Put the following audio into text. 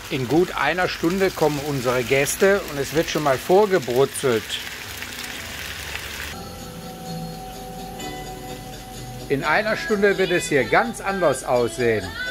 In gut einer Stunde kommen unsere Gäste und es wird schon mal vorgebrutzelt. In einer Stunde wird es hier ganz anders aussehen.